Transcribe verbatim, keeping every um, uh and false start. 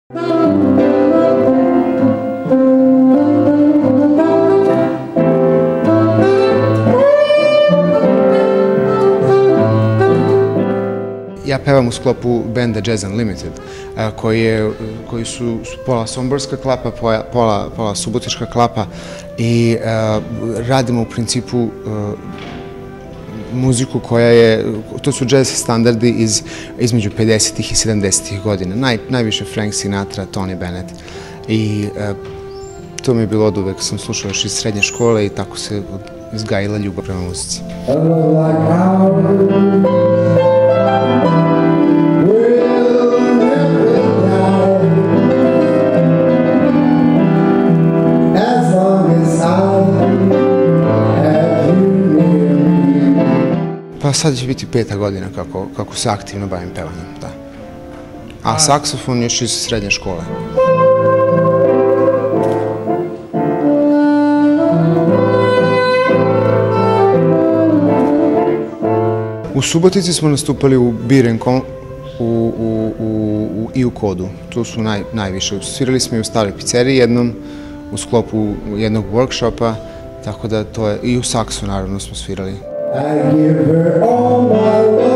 Ja pevam u sklopu benda Jazz Unlimited, koji su pola somborska klapa, pola subotička klapa i radimo u principu muziku koja je, to su jazz standardi između pedesetih i sedamdesetih godina, najviše Frank Sinatra, Tony Bennett i to mi je bilo od uvek, sam slušao još iz srednje škole i tako se izgajila ljubav prema muzici. Pa sad će biti peta godina kako se aktivno bavim pevanjem, da. A saksofon još iz srednje škole. U Subotici smo nastupali u Beer and Co i u Kodu. Tu su najviše. Svirali smo i u Staroj pizzeriji jednom, u sklopu jednog workshopa, tako da to je, i u Saksu naravno smo svirali. I give her all my love.